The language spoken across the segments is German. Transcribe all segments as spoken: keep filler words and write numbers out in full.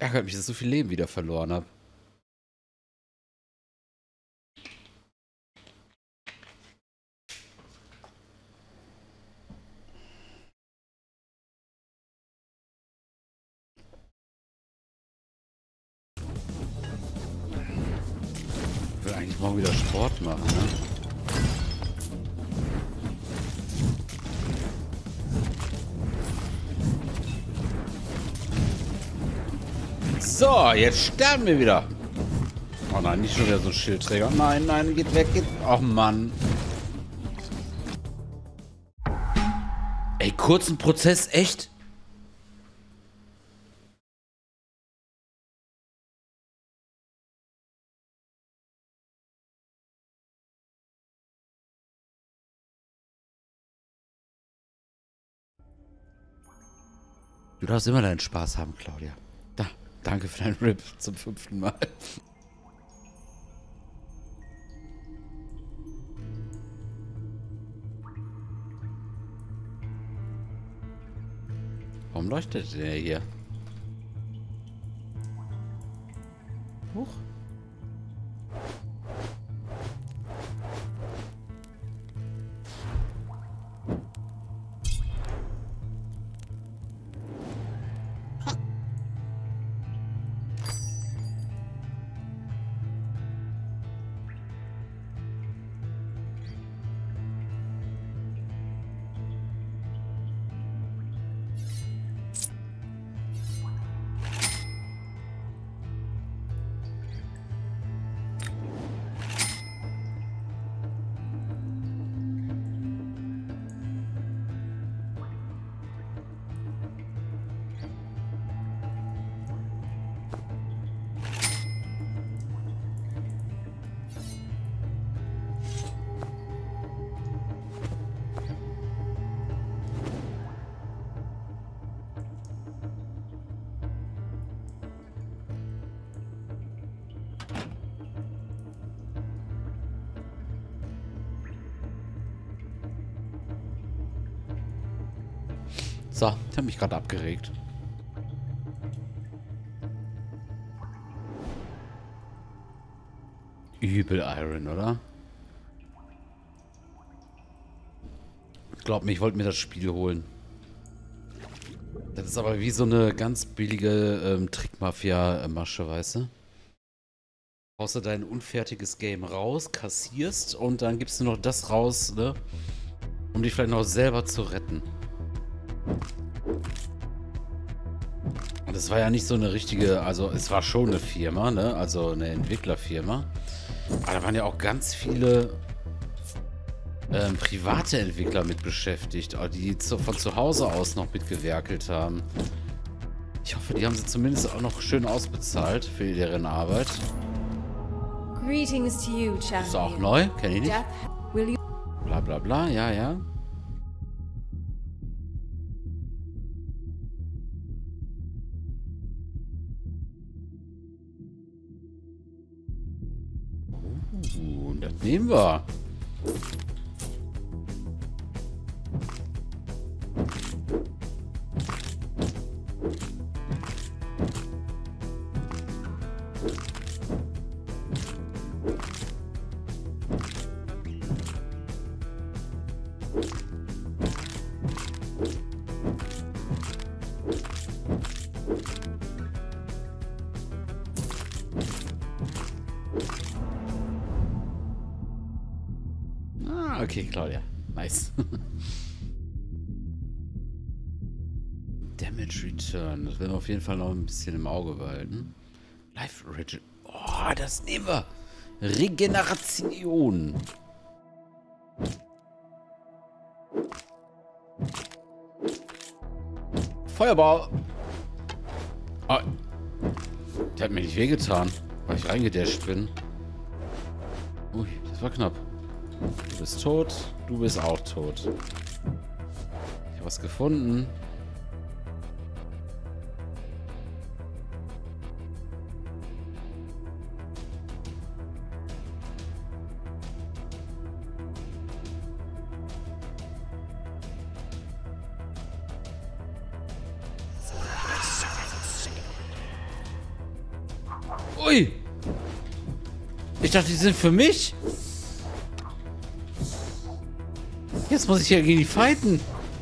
Ärgert mich, dass ich so viel Leben wieder verloren habe. Ich will eigentlich morgen wieder Sport machen, ne? So, jetzt sterben wir wieder. Oh nein, nicht schon wieder so ein Schildträger. Nein, nein, geht weg, geht... Oh Mann. Ey, kurzen Prozess, echt? Du darfst immer deinen Spaß haben, Claudia. Da, danke für deinen Rip zum fünften Mal. Warum leuchtet der hier? Huch. So, ich habe mich gerade abgeregt. Übel Iron, oder? Glaub mir, ich wollte mir das Spiel holen. Das ist aber wie so eine ganz billige ähm, Trickmafia-Masche, weißt du? Haust du dein unfertiges Game raus, kassierst und dann gibst du noch das raus, ne? Um dich vielleicht noch selber zu retten. Und es war ja nicht so eine richtige, also es war schon eine Firma, ne? Also eine Entwicklerfirma. Aber da waren ja auch ganz viele ähm, private Entwickler mit beschäftigt, die zu, von zu Hause aus noch mitgewerkelt haben. Ich hoffe, die haben sie zumindest auch noch schön ausbezahlt für deren Arbeit. Greetings to you, champion. Ist auch neu, kenne ich nicht. Bla bla bla, ja, ja. Uh, das nehmen wir. Ah, okay, Claudia. Nice. Damage Return. Das werden wir auf jeden Fall noch ein bisschen im Auge behalten. Life Regen. Oh, das nehmen wir. Regeneration. Feuerball. Oh. Der hat mir nicht wehgetan, weil ich reingedasht bin. Ui, das war knapp. Du bist tot. Du bist auch tot. Ich habe was gefunden. Ui! Ich dachte, die sind für mich. Jetzt muss ich ja gegen die fighten.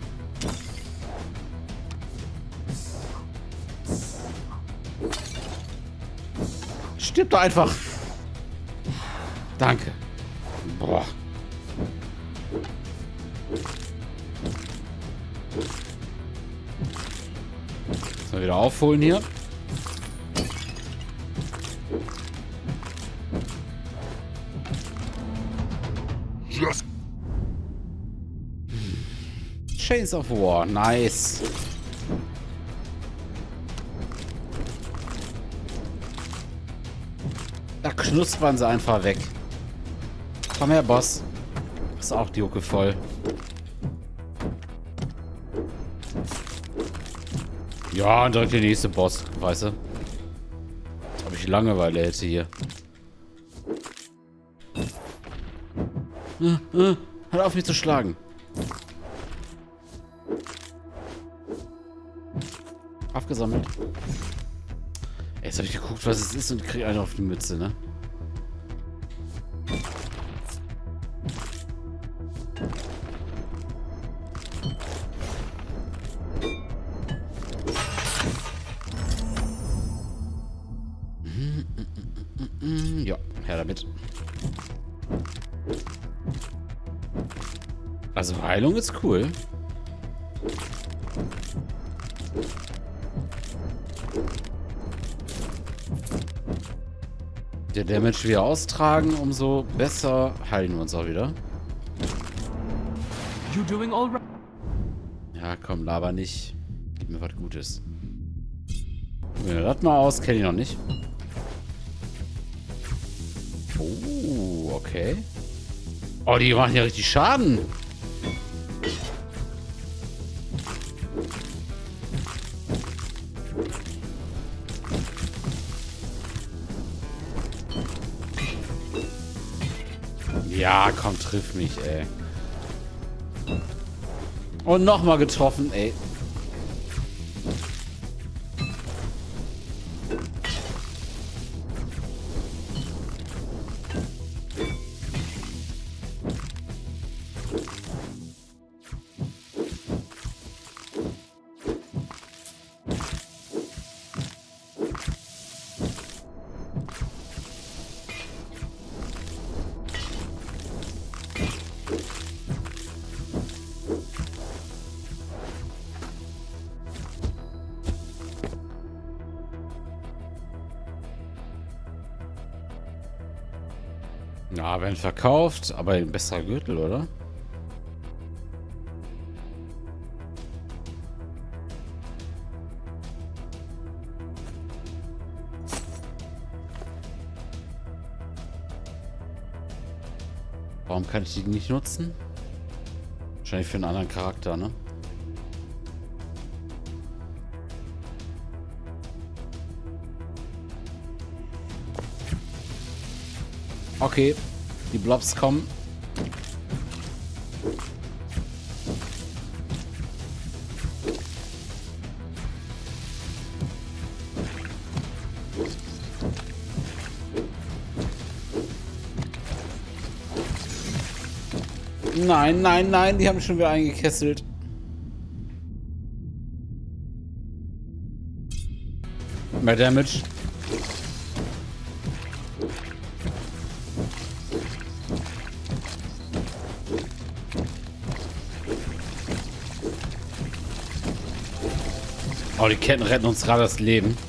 Stirb doch einfach. Danke. Boah. Mal wieder aufholen hier. Yes. Chains of War, nice. Da knuspern sie einfach weg. Komm her, Boss. Ist auch die Jucke voll. Ja, und direkt der nächste Boss, weißt du? Ob ich Langeweile hätte hier. Äh, äh, hör auf, mich zu schlagen. Aufgesammelt. Ey, jetzt habe ich geguckt, was es ist und kriege einen auf die Mütze, ne? Ja, her damit. Also Heilung ist cool. Der Damage wieder austragen, umso besser heilen wir uns auch wieder. You doing all right? Ja, komm, laber nicht. Gib mir was Gutes. Ja, das mal aus, kenne ich noch nicht. Oh, okay. Oh, die machen ja richtig Schaden. Ja, komm, triff mich, ey. Und nochmal getroffen, ey. Ja, werden verkauft, aber ein besserer Gürtel, oder? Warum kann ich die nicht nutzen? Wahrscheinlich für einen anderen Charakter, ne? Okay, die Blobs kommen. Nein, nein, nein, die haben schon wieder eingekesselt. Mehr Damage. Oh, die Ketten retten uns gerade das Leben.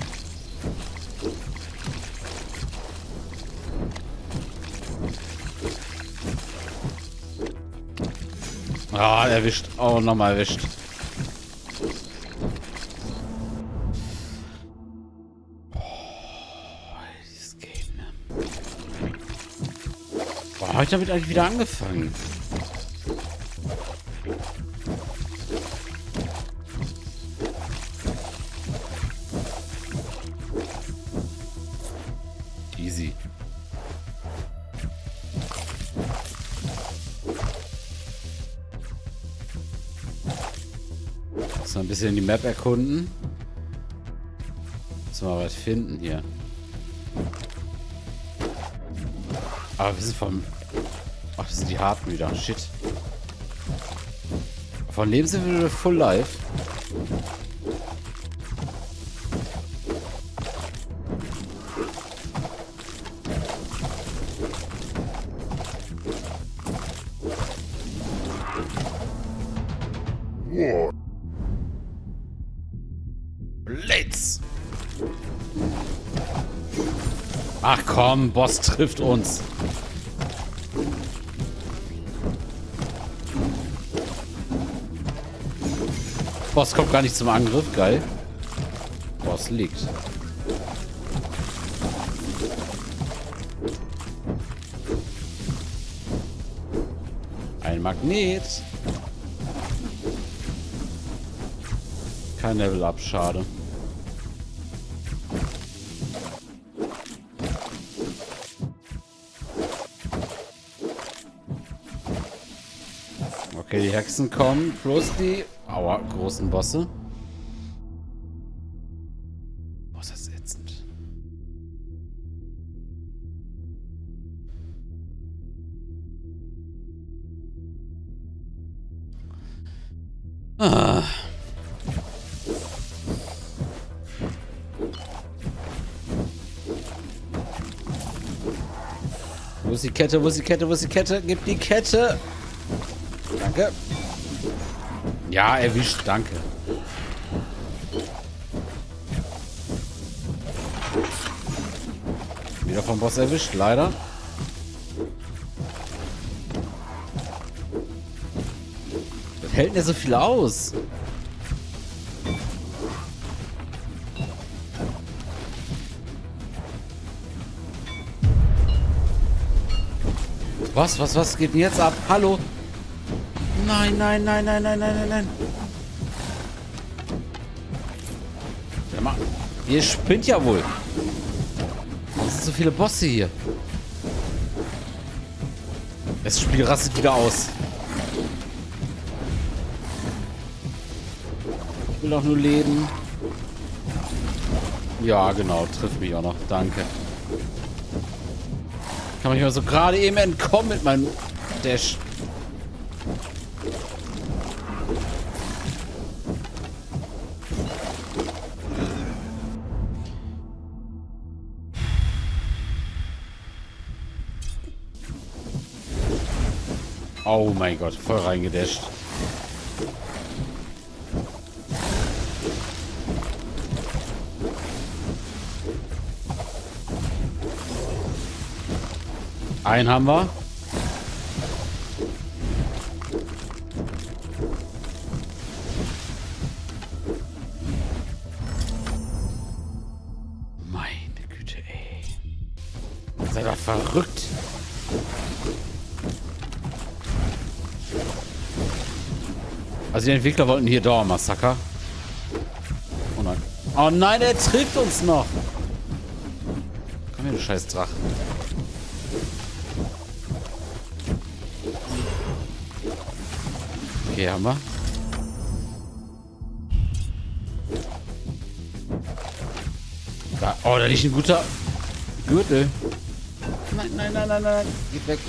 Ah, erwischt. Oh, nochmal erwischt. Oh, dieses Game, ne? Boah, habe ich damit eigentlich wieder angefangen? Easy. Muss mal ein bisschen die Map erkunden. Muss mal was finden hier. Aber wir sind vom... Ach, das sind die harten wieder. Shit. Von Leben sind wir full life. What? Blitz! Ach komm, Boss trifft uns. Boss kommt gar nicht zum Angriff, geil. Boss liegt. Ein Magnet. Kein Level Up, schade. Okay, die Hexen kommen, plus die aua, großen Bosse. Oh, ist das ätzend. Ah. Wo ist die Kette? Wo ist die Kette? Wo ist die Kette? Gib die Kette! Danke. Ja, erwischt. Danke. Wieder vom Boss erwischt, leider. Was hält denn der so viel aus? Was, was, was geht denn jetzt ab? Hallo? Nein, nein, nein, nein, nein, nein, nein, nein. Ja, mal. Ihr spinnt ja wohl. Was sind so viele Bosse hier? Das Spiel rastet wieder aus. Ich will auch nur leben. Ja, genau. Trifft mich auch noch. Danke. Kann man mal so gerade eben entkommen mit meinem Dash. Oh mein Gott, voll reingedasht. Einen haben wir. Meine Güte, ey. Seid ihr verrückt? Also die Entwickler wollten hier Dauermassaker. Oh nein. Oh nein, er trifft uns noch. Komm her, du scheiß Drache. Okay, haben wir. Da, oh, da liegt ein guter Gürtel. Nein, nein, nein, nein, nein. Geht weg.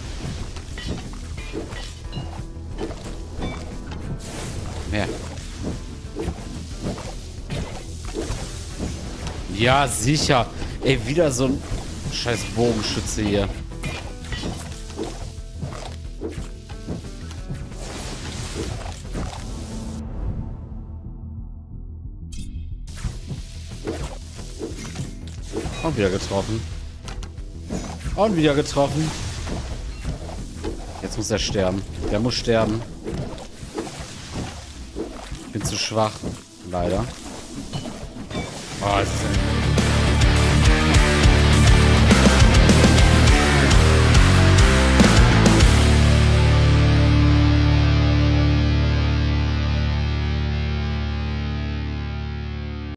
Mehr. Ja, sicher. Ey, wieder so ein scheiß Bogenschütze hier. Und wieder getroffen. Und wieder getroffen. Jetzt muss er sterben. Der muss sterben. Ich bin zu schwach. Leider. Oh, es ist ein